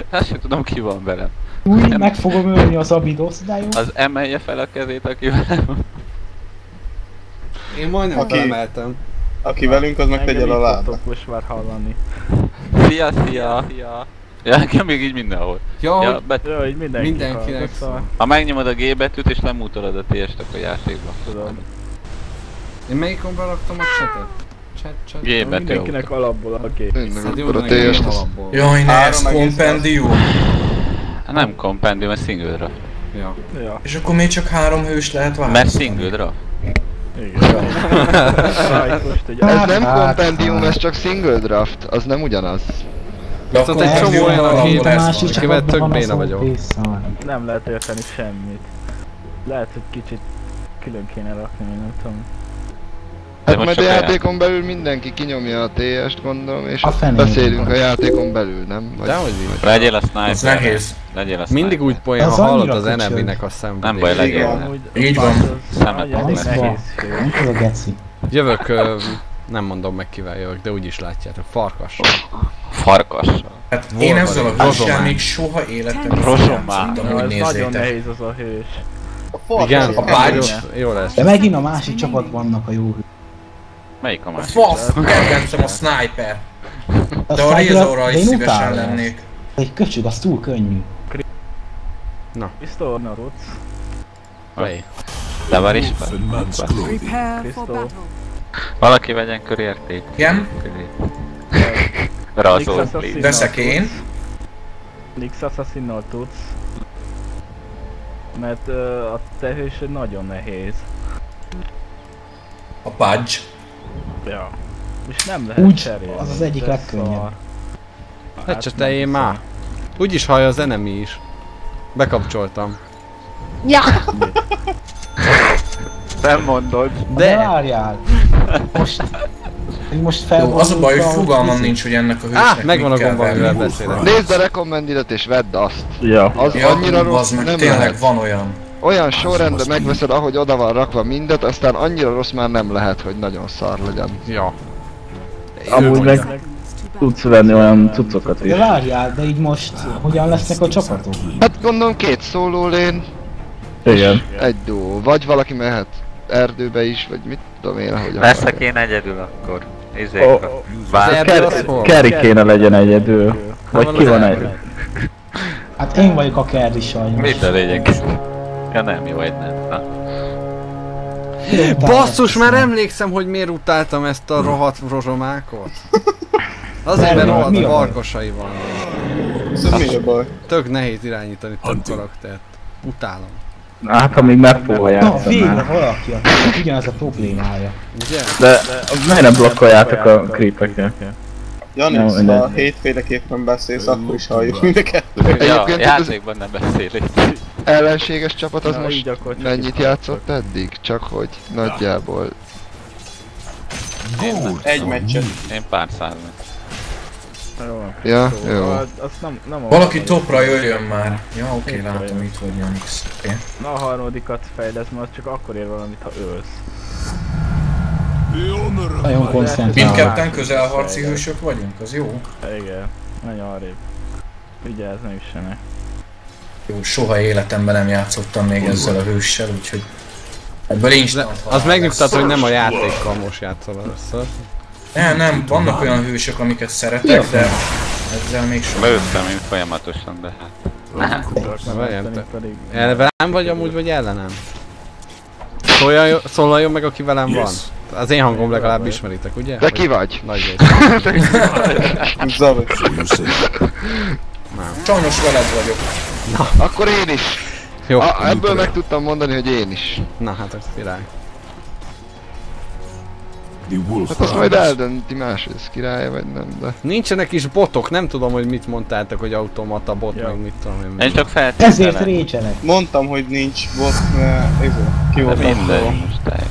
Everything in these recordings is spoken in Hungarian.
Hát sem tudom ki van velem. Új, meg fogom ölni az Abidosz, de jó. Az emelje fel a kezét, aki velem. Én majdnem felemeltem. Aki velünk, az meg tegye a lábát. Most már hallani. Szia, szia, szia. Ja, nekem még így mindenhol. Ja, Jó, így mindenkinek szól. Ha megnyomod a G betűt és lemútolod a TS-t, akkor játékba. Tudom. Én melyikon raktam a chatet? Chat. G betű. Mindenkinek alapból a G. Hát jó, Akkor a de nekem TS-t nem azt... alapból. Jaj, ne, ez kompendium. Hát nem kompendium, ez single draft. Ja. Ja. És akkor még csak 3 hős lehet Mert választani. single draft. Igen. Ez nem kompendium, ez csak single draft, az nem ugyanaz. De Viszont egy csomó olyan a képben, akivel tök béna vagyok. Nem lehet érteni semmit. Lehet, hogy kicsit külön kéne rakni, nem tudom. Hát majd a játékon belül mindenki kinyomja a TS-t, gondolom, és beszélünk a játékon belül, nem? Dehogy így. Legyél a sniper. Ez nehéz. Legyél a sniper. Mindig úgy poén, ha hallod az eneminek a szenvedélyt. Nem baj, legyél. Így van. Szemetek lesz. Nem tudok geci. Jövök, nem mondom meg kivel jövök, de úgyis látjátok, farkassal. Farkassal. Hát én ezzel a hőssel még soha életemben Rozsomá. tudtam, hogy Nagyon nézzétek. nehéz az a hős. Igen, A bács. jó lesz. De megint a másik csapat vannak a jó hő. Melyik a A másik? fasz, kedvencem a sniper. De a Razorral is szívesen lennék. Egy köcsög, az túl könnyű. Krisztó, Naruc. Play. Le van is fel? Krisztó. Valaki vegyen körérték. Igen? Razor, please. Veszek én. Nix Assassinnal tudsz. Mert a te hősöd nagyon nehéz. A Pudge. Ja. És nem lehet Úgy, cserélni. az az egyik de legkönnyebb. szar. Hát csak te én már. Úgyis hallja az enemy is. Bekapcsoltam. Nem mondod. De várjál! Most Jó, az a baj, hogy fogalmam nincs, hogy ennek a hősnek megvan a mit kell gomba, amivel venni. beszélek. Nézd a recommended és vedd azt. Ja. Az Ja, annyira rossz, bazd meg, nem tényleg lehet. van olyan. Olyan sorrendben megveszed, ahogy oda van rakva mindet, aztán annyira rossz már nem lehet, hogy nagyon szar legyen. Ja. Amúgy meg tudsz venni olyan cuccokat is. De várjál, de így most hogyan lesznek a csapatok? Hát gondolom 2 szóló lén, Igen. egy duó. Vagy valaki mehet erdőbe is, vagy mit tudom én, ahogy Leszek én egyedül akkor. Kerry kéne legyen egyedül. Vagy ki van egy? Hát én vagyok a Kerry sajnos. Mit a lényeg? Ja nem, jó, egy nem. Na. Basszus, már emlékszem, hogy miért utáltam ezt a rohadt rozsomákot. Azért, mert rohadt Mi a baj? farkasai vannak. Ez mi a baj? Tök nehéz irányítani több karaktert. Utálom. Hát ha még meg fogja Na, játszani. végre valaki, akinek ugyanaz a problémája. Ugye? De miért nem blokkoljátok a creepeket? Jani, Jó, ha hétféleképpen beszélsz, akkor is halljuk mind a kettőt. Ja, Egyébként az játékban nem beszélek. ellenséges csapat az Na, most így akkor csak mennyit itt játszott eddig? Csak hogy nagyjából. Egy meccset. Én pár száz meg. Jó. Ja, Jó. jó. Azt nem a Valaki topra jöjjön már. Ja, oké, látom, itt vagy Janix. Oké. Na a harmadikat fejlesz, mert az csak akkor ér valamit, ha ölsz. Nagyon koncentrál. Mindketten közelharci hősök vagyunk, az jó? Igen. Nagyon arrébb. Vigyázz, ne üssenek. Jó, soha életemben nem játszottam még ezzel a hőssel, úgyhogy ebből instant Az halál megnyugtat, lesz. hogy nem a játékkal most játszol először. Nem, vannak olyan hősök, amiket szeretek, de ezzel még soha. Beüttem én folyamatosan, de hát. Várjál, te. Pedig... Velem vagy amúgy, vagy ellenem? Szólaljon meg, aki velem van. Az én hangom legalább ismeritek, ugye? De ki vagy? Nagy rész. Zavi. Sajnos veled vagyok. Akkor én is. Jó. Ebből meg tudtam mondani, hogy én is. Na hát az király. Hát azt majd eldönti más, hogy ez királya vagy nem, de... Nincsenek is botok, nem tudom, hogy mit mondtátok, hogy automata bot, Ja. meg mit tudom én. Én csak Ezért feltételem. récsenek. Mondtam, hogy nincs bot, mert ki De volt mindegy, akkor. most teljesen.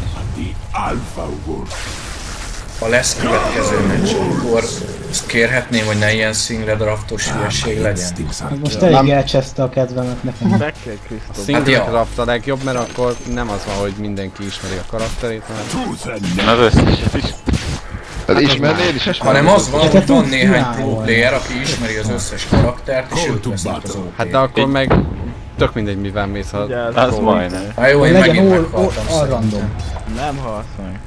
Ha lesz következő meccs, akkor azt kérhetném, hogy ne ilyen single draftos hülyeség legyen. Most elég elcseszte a kedvemet nekem. Back kell Krisztó. Single Hát ja. craft a legjobb, mert akkor nem az van, hogy mindenki ismeri a karakterét, hanem... Én az összeset is. Hát ismernél is? Hanem az van, hogy van néhány pro player, aki ismeri az összes karaktert, és ők vesznek az OP-t. Hát de akkor meg tök mindegy mivel mész, ha... Az majdnem. Hát jó, én legyen megint all meghaltam szerintem. random. Nem halsz meg.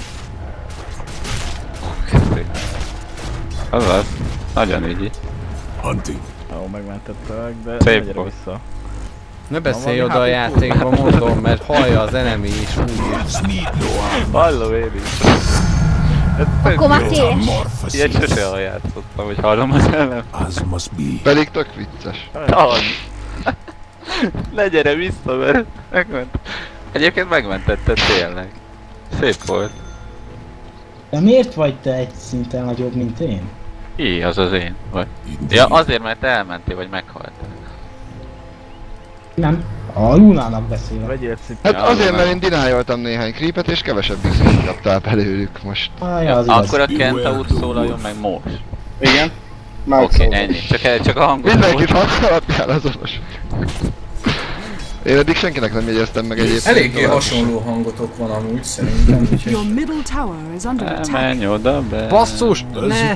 Azaz. Nagyon ügyi. Ó, megmentettek, de Szép gyere volt. vissza. Ne beszélj oda a játékba, mondom, mert hallja az enemy is úgy. Hallom én is. Akkor már ti is. Ilyet sose játszottam, hogy hallom az elem. Pedig tök vicces. Talán. Ne gyere vissza, mert megment. Egyébként megmentetted tényleg. Szép volt. De miért vagy te egy szinten nagyobb, mint én? Í, az az én. Vagy. Ja, azért, mert te elmentél, vagy meghaltál. Nem. A Lunának beszélek. Vegyél cipőt. Hát Ja, azért, nem. mert én dinájoltam néhány creepet, és kevesebb XP-t kaptál belőlük most. Ja, az igaz. Akkor a Kentaur szólaljon meg most. Igen. Már Oké, ennyi. Csak a hangot. Mindenkit használhatjál azonos. Én eddig senkinek nem jegyeztem meg egyébként. Eléggé hasonló hangotok van amúgy szerintem, úgyhogy... Your middle tower is under attack. Menj oda be. Basszus! Ne!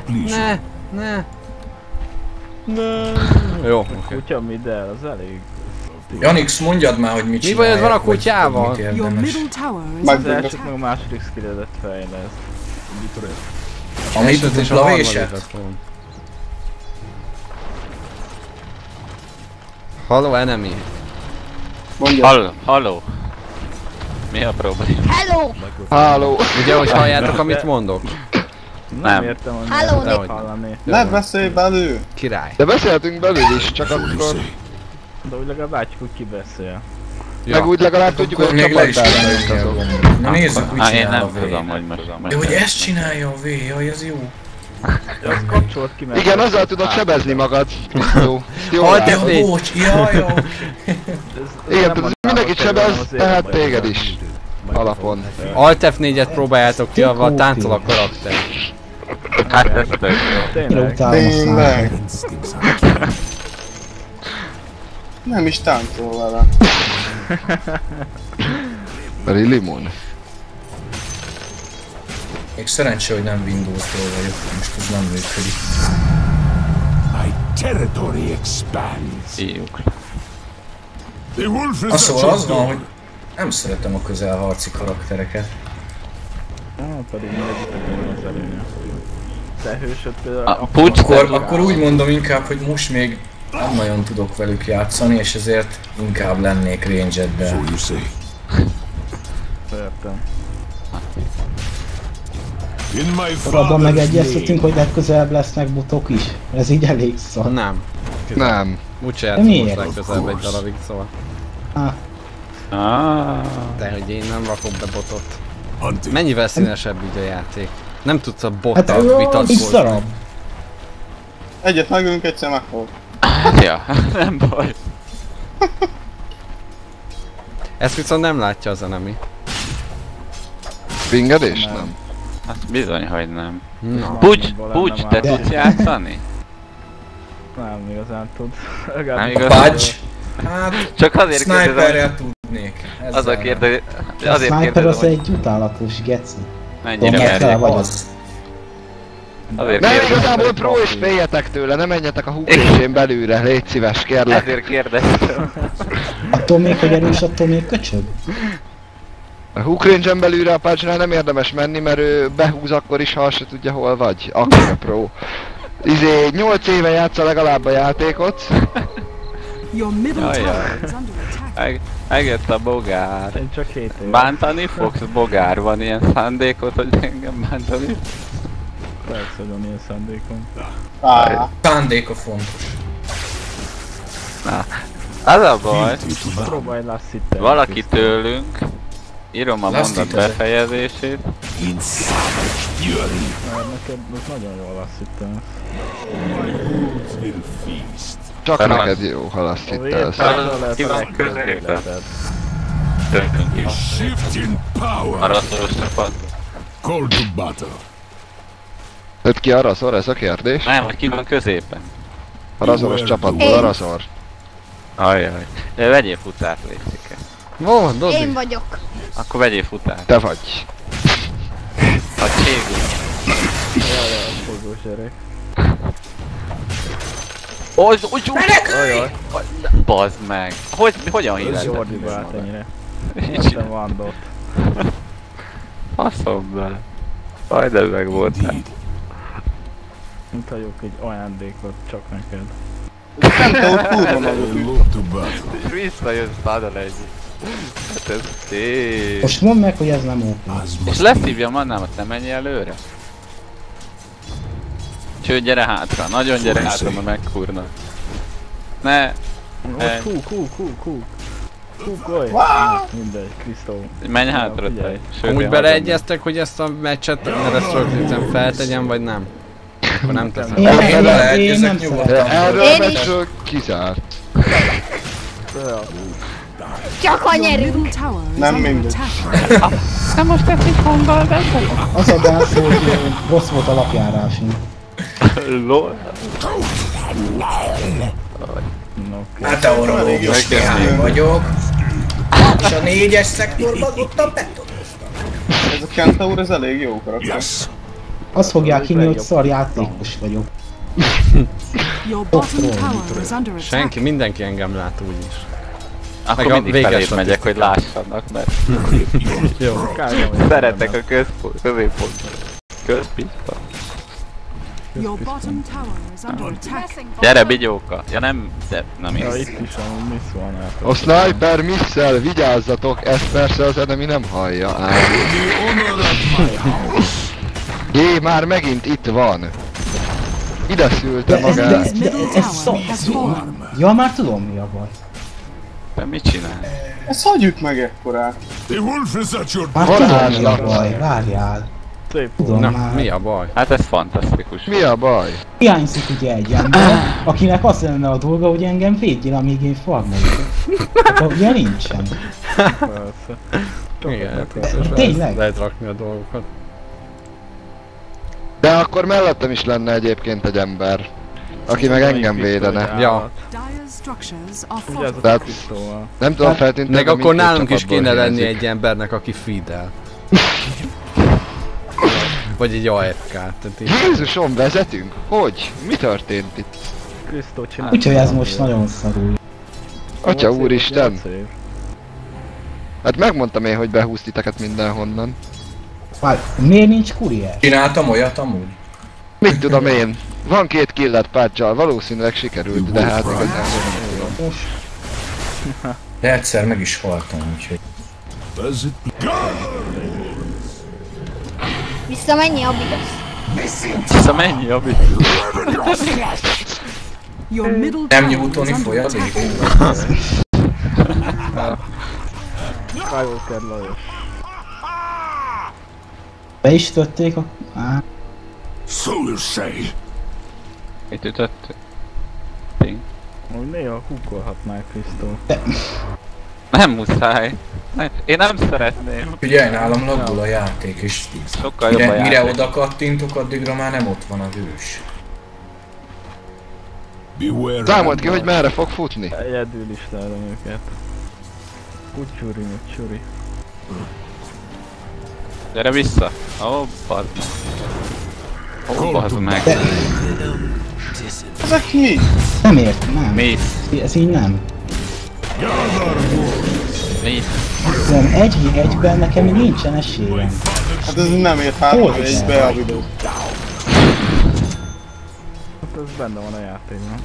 Jó, oké. Kutya middel, az elég. Janix, mondjad már, hogy mit Mi csinálják, bajod van a vagy kutyával? mit Your érdemes. middle tower is Az under elsőt attack. meg a második skilledet fejleszt. Amit a És dupla harmadikat véset? fogom. Halló enemy. Halló. Mi a probléma? Hello! Háló! Ugye, hogy halljátok, amit mondok? Nem. Értem, hogy Halló, nem Nick. hallani. Ne beszélj belül! Király. De beszéltünk belül is, csak akkor... De úgy legalább látjuk, hogy ki beszél. Meg úgy legalább tudjuk, Akkor hogy a még le is csapattársunk kell azok. gondolni. Na nézzük, mit Én csinál nem a V. tudom, hogy most. De hogy ezt csinálja a V, jaj, ez jó. De azt kapcsolt ki, mert... Igen, azzal tudod sebezni magad. Jó. Jó. Halt Ja, F4. bocs, jaj, jó. Igen, tehát mindenkit sebez, tehát téged is. Alapon. Alt F4-et próbáljátok ki, avval táncol a karakter. Hát ez tök jó. Mire Tényleg. utálom a Tényleg. sniper. Nem is táncol vele. Really Moon. Még szerencsé, hogy nem Windows-ról vagyok, most ez nem működik. Íjuk. Szóval az van, hogy nem szeretem a közelharci karaktereket. Pedig mindegyiknek az előnye. Te hősöd például... A pucs Akkor úgy mondom inkább, hogy most még nem nagyon tudok velük játszani, és ezért inkább lennék range-edben. Értem. Abban megegyeztetünk, hogy legközelebb lesznek botok is. Ez így elég szar. Nem. Nem. Úgyse De játszom most miért? legközelebb egy darabig, szóval. De hogy én nem rakok be botot. Mennyivel színesebb így a játék? Nem tudsz a Hát bottal X vitatkozni. darab. Egyet megölünk, egyszer meghol. Ja, nem baj. Ezt viszont nem látja az enemy. Pingedés? Nem. Hát bizony, hogy nem. Na. Pucs, te De. tudsz játszani? Nem igazán tud. Nem A igaz? Pudge? Hát, Csak azért kérdezem, sniperrel tudnék. az a Ezzel kérdezem, A azért sniper kérdezem, az hogy egy utálatos geci. mennyire Tudom, merjék. fel vagy. az. Azért Nem, kérdezem, igazából pro és féljetek tőle, ne menjetek a húkésén belőle, légy szíves, kérlek. ezért kérdeztem. Attól még, hogy erős, attól még köcsög. A hook range-en belülre a patchnál nem érdemes menni, mert ő behúz akkor is, ha azt se tudja hol vagy. Akkor a pro. 8 éve játsza legalább a játékot. Your middle Jaj, tower jaj. is under attack. Megjött a bogár. Én csak 7 éve. Bántani fogsz, bogár? Van ilyen szándékot, hogy engem bántani? Persze, hogy van ilyen szándékom. Szándéka fontos. Na, az a baj, Próbálj lasszítani. valaki tőlünk, írom a mondat Lasszítod-e? befejezését, Mert neked most nagyon jól lasszítasz. Csak Fel neked jó, ha azt A hittelsz. vétárral lehet Ki a van legtöbb középen? életed. tőlünk is. Arra szoros csapat. Öt ki arra szor, ez a kérdés? Nem, hogy ki van középen. A razoros csapatból arra szor. Ajaj. De vegyél futárt, létszik. Ó, Dodi. Én vagyok. Akkor vegyél futárt. Te vagy. A cségünk. Jaj, fogós gyerek. Ajaj! Bazd meg! Hogyan Ez híled? Jordiba állt ennyire. Nem vandott. Faszom bele. Majd ez meg voltál. Mint hagyok egy ajándékot csak neked. Kentaur kurva nagyot üt. És visszajössz Paddle egy. Hát ez szép. Most mondd meg, hogy ez nem OP. És leszívja mannámat, nem menj előre? Sőt, gyere hátra, nagyon gyere hátra, mert megkurnak. Ne! Kúkolj! Mindegy, Krisztó. Menj hátra te. Amúgy beleegyeztek, hogy ezt a meccset, mert ezt rögtön feltegyem, vagy nem? Akkor nem teszem. Én nem Beleegyezek nyugodtan. Erről Én a is. meccsről kizárt. Csak ha Your nyerünk. middle tower is Nem under mindegy. attack. Az a gáz, hogy rossz volt a lapjárásunk. LOL. Hát te orrológus én vagyok. És a 4-es szektorban ott a betonoztam. Ez a Kentaur, ez elég jó karakter. Azt fogják hinni, hogy szar játékos vagyok. Your bottom tower is under attack. Senki, mindenki engem lát úgyis. Akkor Meg a mindig véges feléd megyek, hogy lássanak, mert Jó. szeretek a középpontot. Közpista. Your bottom tower is under attack. Gyere, bigyóka! Ja nem, nem Ja, ész. itt is amúgy miss van át. A sniper misszel, vigyázzatok, ezt persze az enemy nem hallja. Jé, már megint itt van. Ide szülte magát. His middle tower has fallen. Ja, már tudom mi a baj. Te mit csinál? Ezt hagyjuk meg ekkorát. Már tudom mi a baj, várjál. Szép Tudom Na, már. mi a baj? Hát ez fantasztikus. Mi a baj? Hiányzik ugye egy ember, akinek azt lenne a dolga, hogy engem védjél, amíg én farmolok. Akkor ugye nincsen. persze. Igen, Tényleg? lehet rakni a dolgokat. De akkor mellettem is lenne egyébként egy ember, aki meg engem védene. Ja. Dire structures are Vigyázz a fortified. Tehát- Krisztóval. Nem tudom feltűnteni, Meg de akkor mindkét nálunk is csapatból kéne lenni hiányzik. egy embernek, aki feedel. Vagy egy AFK. Tehát így. Jézusom, vezetünk? Hogy? Mi történt itt? Krisztó csinál. Úgyhogy ez most nagyon szarul. Atya Szép, úristen! szép. Hát megmondtam én, hogy behúz titeket mindenhonnan. Várj, miért nincs kurier? Csináltam olyat amúgy. Mit tudom én? Van 2 killet párcsal, valószínűleg sikerült, de hát igazán nem tudom. Most De egyszer meg is haltam, úgyhogy... Visszamennyi a bidasz? Szóval mennyi a bit? Your middle Nem tower is nyújtani under folyadék? attack. Skywalker Lajos. be is tötték a... Á, Mit ütöttük? Ping. Úgy néha húkolhatnál Krisztó. Nem muszáj. Én nem szeretném. Figyelj, nálam laggul a játék, és Sokkal jobb a mire játék. oda kattintok, addigra már nem ott van a hős. Számold ki, hogy merre fog futni. Egyedül is lelem őket. Kutyuri, mutyuri. Gyere vissza. Ó, bazd meg. Ó, bazd meg. Ezek mi? nem értem, nem. Mi? Ez így nem. Mi? Nem, 1v1-ben nekem még nincsen esélyem. Hát ez nem ért 3v1-be a videó. Hát ez benne van a játékban.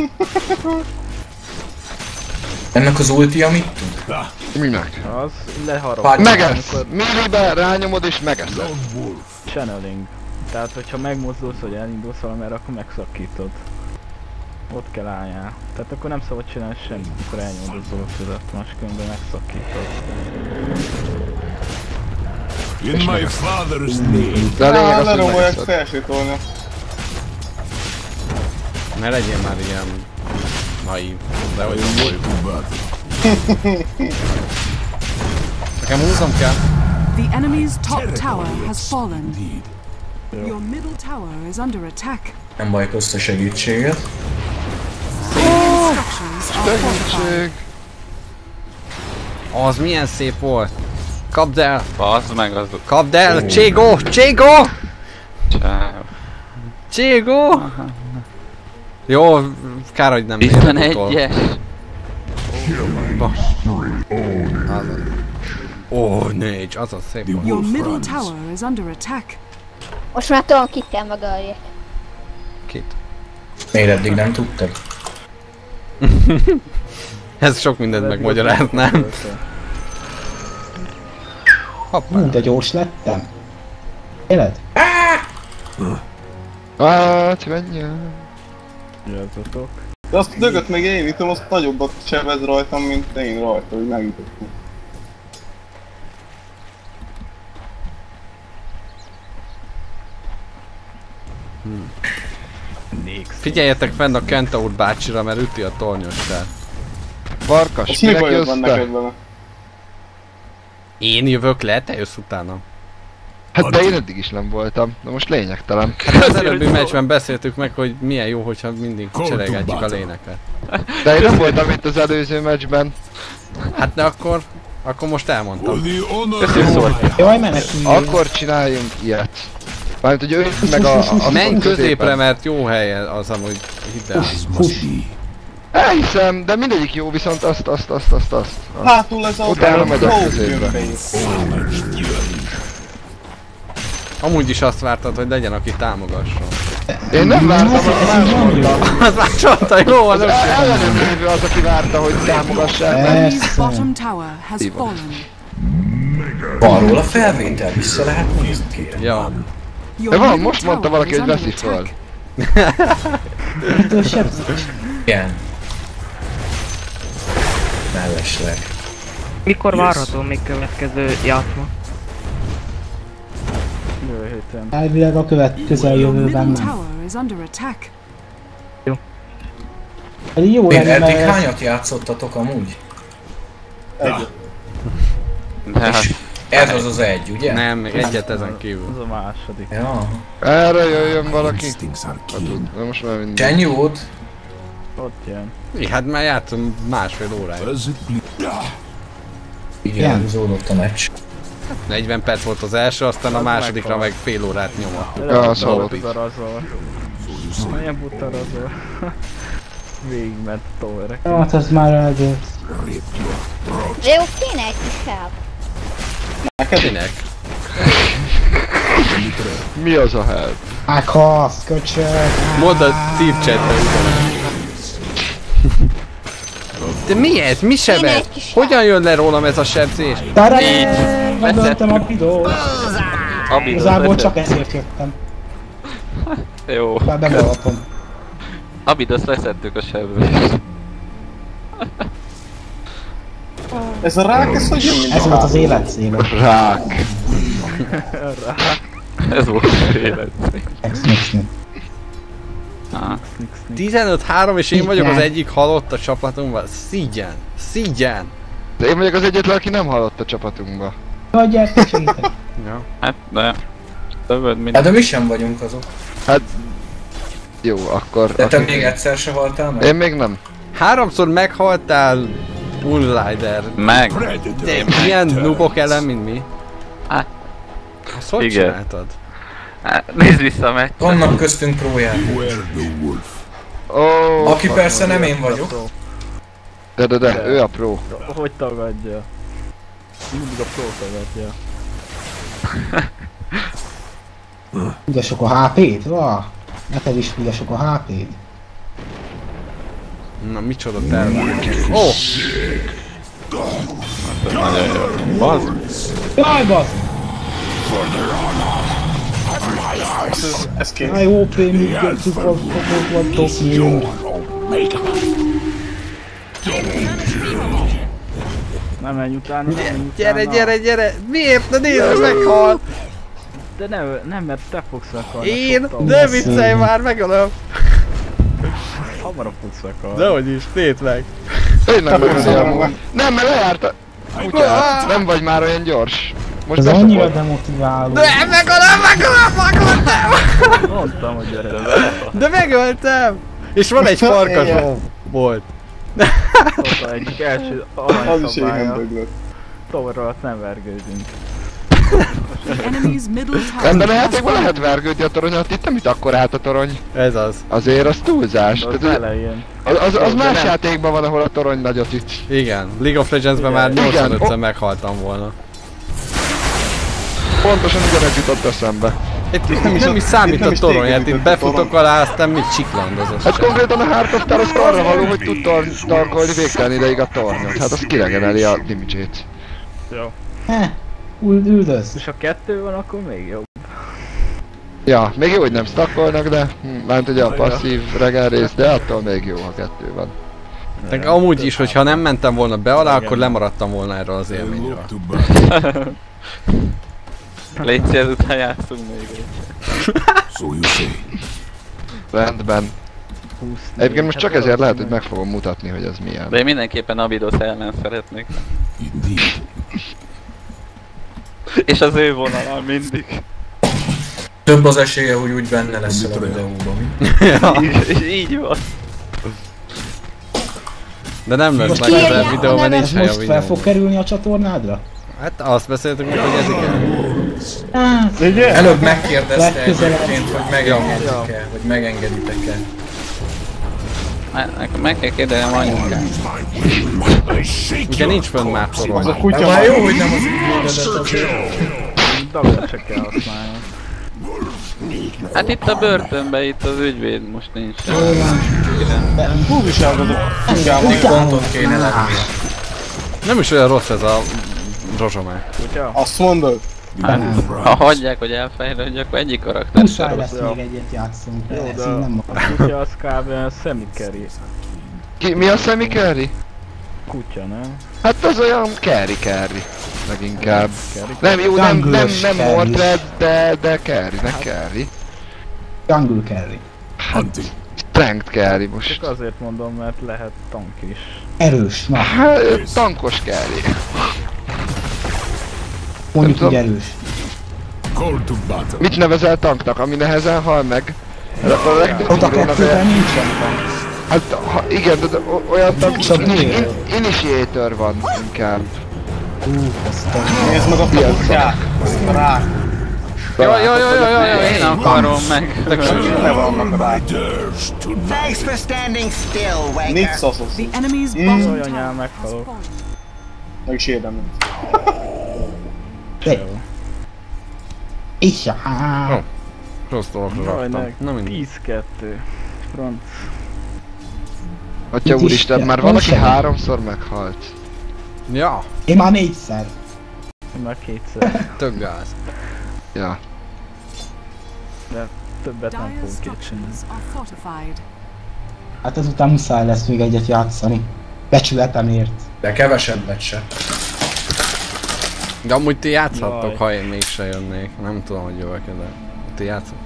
Ennek az ultia mit tud? Minek? Az leharap. Pár- Megesz! Millibe rányomod és megeszed. Channeling. Tehát, hogyha megmozdulsz, vagy elindulsz valamerre, akkor megszakítod. Ott kell álljál. Tehát akkor nem szabad csinálni semmit, akkor elnyomod az ultidat, máskülönben megszakítod. De a lényeg az, hogy Leromolják megeszed. felsőtolni. Ne legyél már ilyen naív. De hogy nem vagyok. Nekem húznom kell. The enemy's top tower has fallen. Your middle tower is under attack. Nem baj, közt a segítséget. Structures are fortified. Segítség. Az milyen szép volt. Kapd el! Bazd meg az... Kapd el! Cségó! Cségó! Csáv. Cségó! Jó, kár, hogy nem értem utol. 11-es. Ó, 4, az a szép Your volt. middle tower is under attack. Most már tudom, kit kell megölni. Kit? Miért eddig nem tudtad? Ez sok mindent megmagyaráz, nem? Hoppá. De gyors lettem. Éled? Menjél. Jöjjetek. De azt a dögöt meg én ütöm, azt nagyobbat sebez rajtam, mint én rajta, hogy megütöttem. Figyeljetek fenn a Kentaur bácsira, mert üti a tornyostát. Farkas, Azt mi minek bajod jössz van te? neked vele? Én jövök le, te jössz utána. Hát de én eddig is nem voltam, de most lényegtelen. Hát az előbbi meccsben beszéltük meg, hogy milyen jó, hogyha mindig cserélgetjük a léneket. De én nem voltam itt az előző meccsben. Hát de akkor most elmondtam. Jaj, menekülj! Akkor csináljunk ilyet. Mármint, hogy ő meg a Menj középre, mert jó hely az amúgy, hidd el. Elhiszem, de mindegyik jó, viszont azt. Hátul ez a... Utána megyek középre. Amúgy is azt vártad, hogy legyen, aki támogasson. Én nem vártam, hogy más mondta. Az már csonta, jó, az nem Ellenem lévő az, aki várta, hogy támogassák. Enemy's bottom tower has fallen. Van róla felvétel, vissza lehet nézni, kérem. Ja. Your De van, middle most mondta tower valaki, is hogy under veszi föl. attack. Igen. Mellesleg. Mikor várható még következő játszma? Jövő héten. Elvileg a közeljövőben Middle nem. tower is under attack. Pedig jó Én lenne, eddig mert... hányat játszottatok amúgy? Egyet. De hát, Ez az az egy, ugye? Nem, még egyet ezen kívül. Az a második. Ja. Erre jöjjön valaki. De most már mindig. Csenyót? Ott jön. Hát már játszom másfél óráig. Igen, húzódott a meccs. 40 perc volt az első, aztán a másodikra meg fél órát nyomott. Ja, szóval. Butarazol. Milyen butarazol? Végigment a towerek. Hát az már elgőtt. De jó, kéne egy kis help. Kinek? Mi az a help? Meghalsz, köcsög! Mondd a Steve chatbe. De mi ez? Mi sebez? Hogyan jön le rólam ez a sebzés? Tarán! Megöltem a bidót! Igazából csak ezért jöttem. jó. Már bevallhatom. Abid, azt leszettük a sebzést. Ez a rák, ez hogy jön, mint Ez a volt az hátul? életszél. Rák. Ez volt az élet. Ex-mixni. 15-3 és én vagyok az egyik halott a csapatunkban. Szígyen! Szígyen! De én vagyok az egyetlen, aki nem halott a csapatunkba. Jaj, gyertek, segítek. Ja. Hát, de... Többet, mint... Hát de mi sem vagyunk azok. Hát... Jó, akkor... De te még egyszer se haltál meg? Én még nem. 3-szor meghaltál Bullrider. Meg! De ilyen nubok ellen, mint mi? Hát... Azt hogy Igen. csináltad? Hát, nézd vissza a meccs. Vannak köztünk prójátok. Oh, Aki persze nem én vagyok. De, ő a pro. Hogy tagadja? Mindig a pro tagadja. Tudasok a HP-t? Va? Neked is tudasok a HP-t? Na, micsoda terve. Ó! Nagyon jó. Bazd. Jaj, bazd! Ez kész. Jaj, OP, működtük, vagytok jó. Nem menj utána, nem menj utána. Gyere, gyere, gyere! Miért? Ne nézd, meghal! De nem, mert te fogsz meghalni. Én? sokkal Ne viccelj már, megölöm! hamarabb fogsz meghalni. Dehogy is, nézd meg! Én nem megölöm. Nem, mert lejárt a... Kutyát. Nem vagy már olyan gyors. Most Ez be se annyira volt. demotiváló. De megöltem! Mondtam, hogy gyere. De megöltem! És van egy farkasom volt. Ott egyik első Az is éhen aranyszabálya. döglött. Tower alatt nem vergődünk. Rendben a játékban lehet vergődni a toronyat, itt nem itt akkor állt a torony. Ez az. Azért az túlzás. Az elején. Az más játékban van, ahol a torony nagyot üt. Igen, League of Legends-ben már 85-szer meghaltam volna. Pontosan ugyanez jutott eszembe. Itt nem is számít a torony, hát itt befutok alá, aztán mit csiklandozok. Hát konkrétan a Heart of Star az arra való, hogy tud tarkolni végtelen ideig a tornyot. Hát az kiregeneli a damage-ét. Jó. Üldöz. És ha 2 van, akkor még jobb. Ja, még jó, hogy nem stackolnak, de bánt ugye a passzív regen rész, de attól még jó, ha 2 van. De amúgy is, hogyha nem mentem volna be alá, akkor lemaradtam volna erről az élményről. Légy szíves, után játszunk még egy. Rendben. Egyébként most csak ezért lehet, hogy meg fogom mutatni, hogy ez milyen. De én mindenképpen Abydos ellen szeretnék. És az ő vonalán mindig. Több az esélye, hogy úgy benne leszel a videóban, mi? Ja. Így van. De nem lesz meg ez a videó, mert nincs hely a most fel fog kerülni a csatornádra? Hát azt beszéltünk meg, hogy ez igen. Előbb megkérdezte egyébként, hogy megengeditek-e, vagy megengeditek-e. Meg kell kérdenem anyukát. Ugye nincs fönn már torony. Az a kutya már jó, hogy nem az ügyvédedet azért. Dagat csak kell használni. Hát itt a börtönben, itt az ügyvéd most nincs. Hú, viselkedő. Mindig pontot kéne lenni. Nem is olyan rossz ez a rozsomák. Azt mondod? Hát, ha hagyják, hogy elfejlődj, akkor egyik karakter Muszáj lesz még egyet játszunk, jó, ez de így nem a kutya az kb. Semi-carry. Mi a semi-carry? Kutya, nem? Hát az olyan carry. Leginkább. Nem jó, nem Mordred, de carry-nek carry. Jungle carry. Hát, strength carry most. Csak azért mondom, mert lehet tank is. Erős, na. Hát, tankos carry. Mondjuk úgy erős. Mit nevezel tanknak, ami nehezen hal meg? Ott a kettőben nincsen tank. Hát igen, de olyan tank, initiator van inkább. Nézd meg a kutyát! Rák! Jaj, én akarom meg. Le vannak a rák. Thanks for standing still, Waker. Nincs szasz. The enemy's bottom Olyan tower meghalok. Meg is érdemlem. És Rossz dolgokra raktam. Na mindig. 10-2. Franc. Atya úristen, már valaki 3-szor meghalt. Ja. Én már 4-szer. Én már 2-szer. Tök gáz. Ja. De többet nem fogunk kétségni. Hát ezután muszáj lesz még egyet játszani. Becsületemért. De kevesebbet se. De amúgy ti játszhattok, Jaj. ha én mégse jönnék. Nem tudom, hogy jövök-e, de ti játszhattok.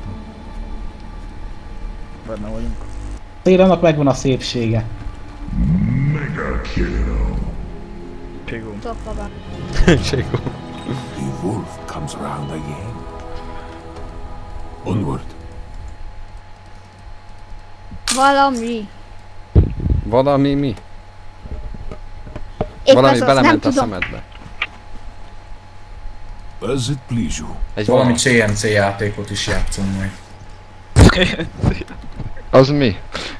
Benne vagyunk. Térennak megvan a szépsége. Csigó. Toppa Cségó. The wolf comes around again. Onward. Valami. Valami mi? Épp Valami az az, belement nem a tudom. szemedbe. Does it please you? Egy Valami CNC játékot is játszunk majd. Az mi?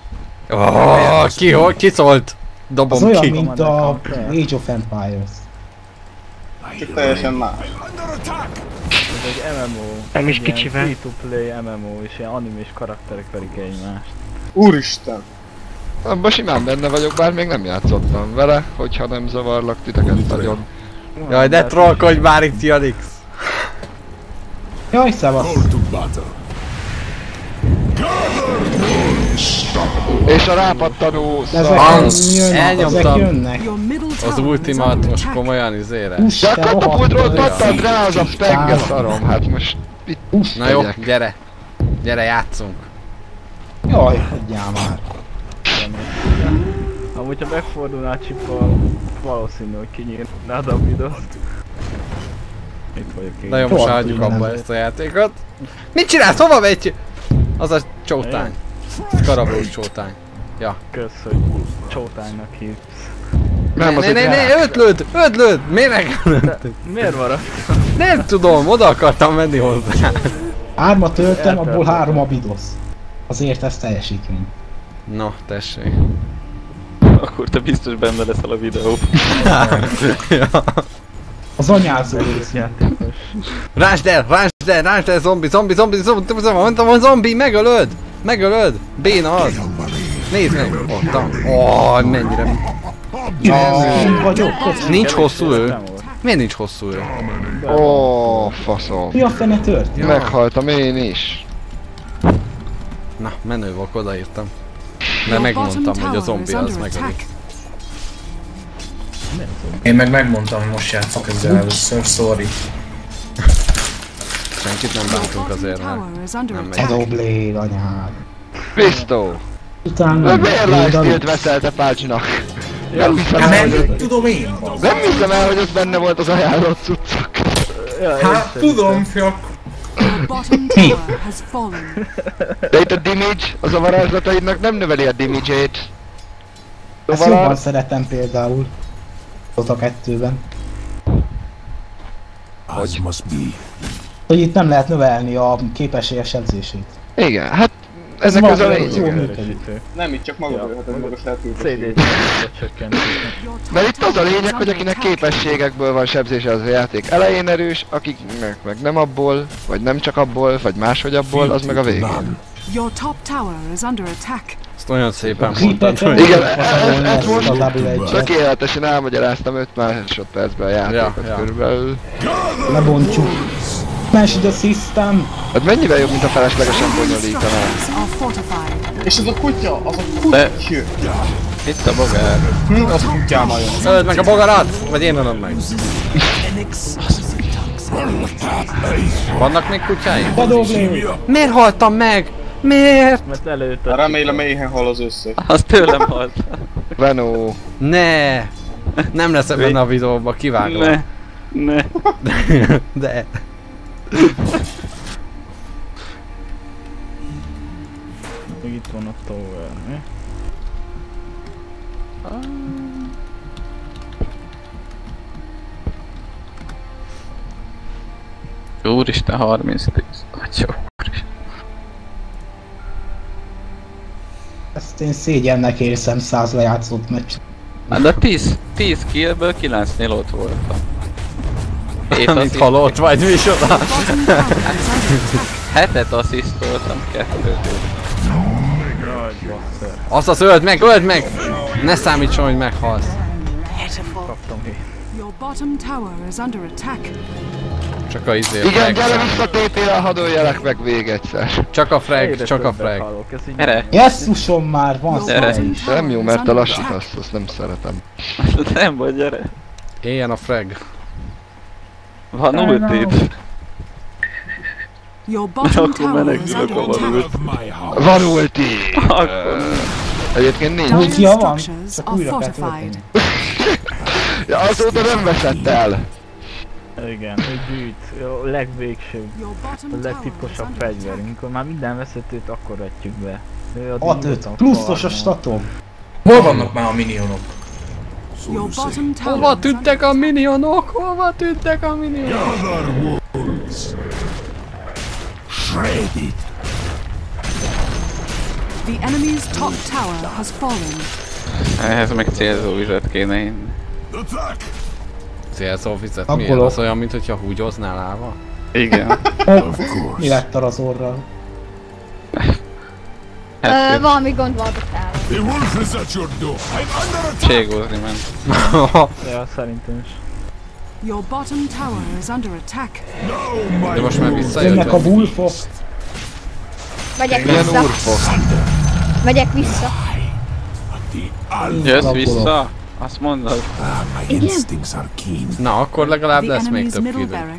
Ki szólt? Dobom Az olyan, ki. mint a Age of Empires. Csak teljesen más. Ez egy MMO. Nem is ilyen kicsivel. Free-to-play MMO, és ilyen animés karakterek verik egymást. Úristen! Abban simán benne vagyok, bár még nem játszottam vele, hogyha nem zavarlak titeket nagyon. Jaj, ne trollkodj már itt, Janix! Jaj, szevasz! És a rápattanó elnyomtam jönnek. az ultimát most komolyan izére. De a katapultról pattad rá az a penge szarom, hát most mit Na jó, tegyek? gyere! Gyere, játszunk! Jaj, hagyjál már. Amúgy ha megfordulnál Csippal, valószínű, hogy kinyírnád a videót. Itt vagyok én. Na jó, most hagyjuk abba ezt a játékot. Mit csinálsz? Hova megy? Az a csótány. Karablós csótány. Ja. Kösz, hogy csótánynak hívsz. Nem, az Öt lőd! Miért maradt? Nem tudom, oda akartam menni hozzá. 3-at töltem, abból 3 a bidosz. Azért ez teljesítmény. Na, tessék. Akkor te biztos benne leszel a videó. Az anyázó rész. Rásd el, zombi, megölöd! Béna az! Nézd meg! Ott, mennyire... Nincs hosszú ő. Miért nincs hosszú ő? Ó, faszom. Mi a fene történt? Meghaltam én is. Na, menő volt, odaírtam. De megmondtam, hogy a zombi az megölik. Én meg megmondtam, hogy most játszok ezzel először, sorry. Senkit nem bántunk azért, nem megy. Adobléd, anyád. Pisztó! Utána miért lifestealt veszelte Pácsnak? Nem hiszem el, hogy az benne volt az ajánlott cuccok. Hát tudom, fiak. De itt a damage, az a varázslataidnak nem növeli a damage-ét. Ezt jobban szeretem például. Dota 2-ben. Hogy itt nem lehet növelni a képességes sebzését. Igen, hát ezek az a lényeg. Nem, itt csak maga ölheted magas CD-t csökkenteni. Mert itt az a lényeg, hogy akinek képességekből van sebzése az a játék elején erős, akiknek meg nem abból, vagy nem csak abból, vagy máshogy abból, az meg a végén. Your top tower is under attack. Ezt olyan szépen mondtad, hogy... Igen, ezt most tökéletesen elmagyaráztam 5 másodpercben a játékot körülbelül. Lebontsuk. Smash the system! Hát mennyivel jobb, mint a feleslegesen bonyolítanál? És az a kutya, az a kutya! Itt a bogár. Az a kutyám nagyon. Öld meg a bogarat! Vagy én ölöm meg. Vannak még kutyáim? Miért haltam meg? Miért? Mert előtte. Remélem éhen hal az összes. Az tőlem halt. Venó. Ne! Nem lesz ebben a videóban, kivágom. Ne. De. Még itt van a tower, mi? Úristen, 30-10. Atya úristen. Ezt én szégyennek érzem 100 lejátszott meccs. De 10 killből 9-nél ott voltam. Mint halott vagy, mi is oda? 7-et asszisztoltam, 2-től. Azt öld meg! Ne számítson, hogy meghalsz. Kaptam ki. Your bottom tower is under attack. Csak a izé. Igen, gyere vissza TP-re, hadd öljelek meg még egyszer. Csak a frag. Gyere! Jesszusom már, van gyere. Nem jó, mert te lassítasz, azt nem szeretem. Nem vagy, gyere! Éljen a frag. Van ultid. Your bottom tower is under attack. Van ulti! Egyébként nincs. Ultia van? Csak újra kell tölteni. Ja, azóta nem veszett el. Igen, ő gyűjt. A legvégsőbb, a legtitkosabb fegyver. Amikor már minden veszettőt, akkor vetjük be. 6-5, pluszos a statom. Hol vannak már a minionok? Hova tűntek a minionok? The enemy's top tower has fallen. Ehhez meg célzó vizet kéne inni. Célzó vizet? Miért? Az olyan, mint hogyha húgyoznál állva? Igen. Mi lett az orral? Valami gond van ott állva. Ségózni ment. Ja, szerintem is. Your bottom tower is under attack. De most már visszajött. Jönnek a wolfok. Megyek vissza. Megyek vissza. Jössz vissza? Azt mondod? Igen? Na, akkor legalább lesz még több idő.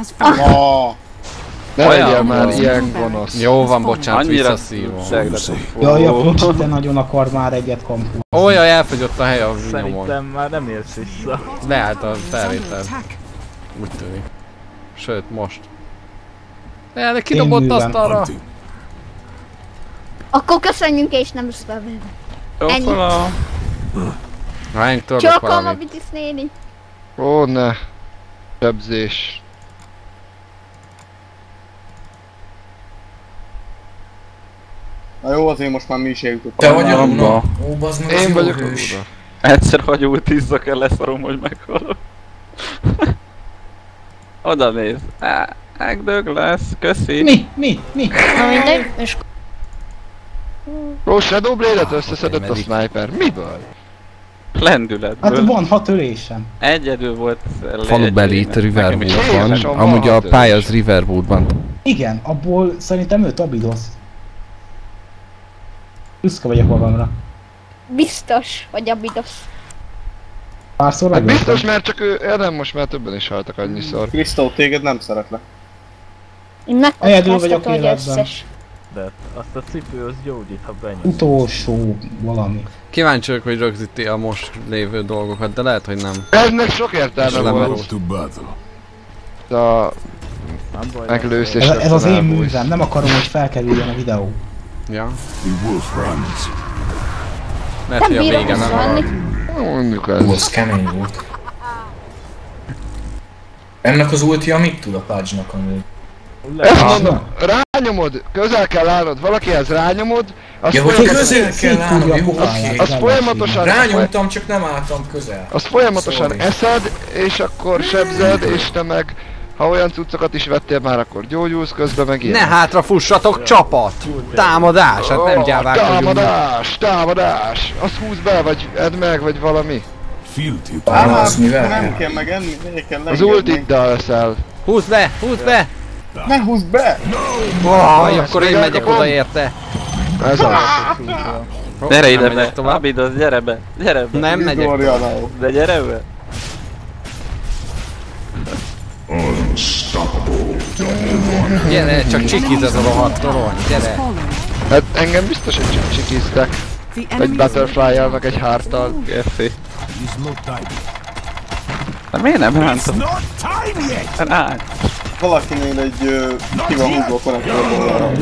Ne legyél már ilyen gonosz. Jó van, bocsánat, visszaszívom. Jaj, a Procsi, te nagyon akar már egyet kampul. Olyan, elfogyott a hely a nyomon. Szerintem már nem érsz vissza. Leállt a felvétel. Úgy tűnik. Sőt, most. De kidobott asztalra. Akkor köszönjünk és nem is felvéve. Ennyi. Ránk törlök Csókolom a valamit. Bitis néni. Ó, ne. Sebzés. Na jó, azért most már mi is eljutottunk. Te vagy a Amba. Luna? Ó, bazd meg, az Én jó vagyok a hős. Luna. Egyszer hagyult izzak el, leszarom, hogy meghalok. Oda néz. Megdög lesz, köszi. Mi? Na mindegy, és Ó, Shadow Blade-et összeszedett a sniper. Miből? Lendületből. Hát van 6 ölésem. Egyedül volt. Falubeli itt Riverwoodban. is. Amúgy a pálya az Riverwoodban. Igen, abból szerintem 5 Abydos. Büszke vagyok magamra. biztos, hogy a Bitis. Párszor Hát megöltem. biztos, mert csak ő, nem, most már többen is haltak annyiszor. Krisztó, téged nem szeretlek. Én Egyedül vagyok megkockáztatom, hogy életben. összes. De azt a cipő az gyógyít, ha benyom. Utolsó valami. Kíváncsi vagyok, hogy rögzíti a most lévő dolgokat, de lehet, hogy nem. Ennek sok értelme Nem volt. To battle. A meglőszés. Ez az én művem, nem akarom, hogy felkerüljön a videó. Ja. The wolf runs. Lehet, hogy a bírom vége nem. visszavenni. Mondjuk Ú, ez. az kemény volt. Ennek az ultia mit tud a Pudge-nak amúgy? Ezt mondom, rányomod, közel kell állnod, valakihez rányomod, azt Ja, hogy folyamatosan... közel kell állnom, jó, oké. Azt folyamatosan... Rányomtam, csak nem álltam közel. Azt folyamatosan Sorry. eszed, és akkor sebzed, és te meg... Ha olyan cuccokat is vettél már, akkor gyógyulsz közben meg ilyen. Ne hátra fussatok, csapat! Támadás! Hát nem gyávák vagyunk. Támadás! Azt húz be, vagy edd meg, vagy valami. Az mivel Nem kell? kell meg enni, miért kell Az lengetni? ultiddal leszel. Húzd be! Húzd be! Ne húzd be! Vaj, akkor én megyek oda érte. Ez az. Gyere ide Nem be, megyek tovább. Abydos, gyere be, gyere be. Nem megyek tovább. De gyere be. Gyere, csak csikiz ez a rohadt torony, gyere. Hát engem biztos, hogy csak csikiztek. Egy butterfly-jal, meg egy heart-tal. Köszi. De miért nem rántott? Ránt. Valakinél egy ki van húzva a konnektorból.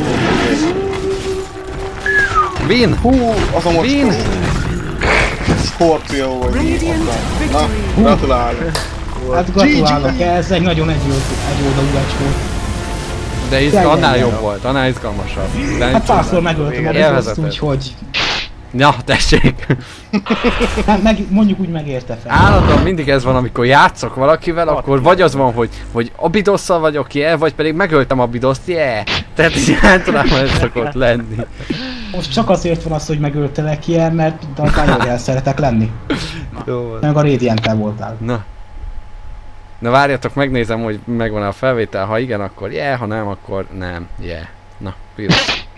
Win! Hú, az a Win! mocskó. Scorpio vagy mi aztán. Na, gratulálok. Hát gratulálok, ez egy nagyon egyoldalú meccs volt. De annál jobb volt, annál izgalmasabb. De Hát párszor megöltem a Bidoszt, úgyhogy... Ja, tessék! Mondjuk úgy megérte fel. Állandóan mindig ez van, amikor játszok valakivel, akkor vagy az van, hogy Abydosszal vagyok, vagy pedig megöltem Abydoszt, Tehát így általában ez szokott lenni. Most csak azért van az, hogy megöltelek ilyen, mert nagyon el szeretek lenni. Jó. Meg a Radiant-tel voltál. Na várjatok, megnézem, hogy megvan a felvétel, ha igen, akkor ha nem, akkor nem, Na, piros.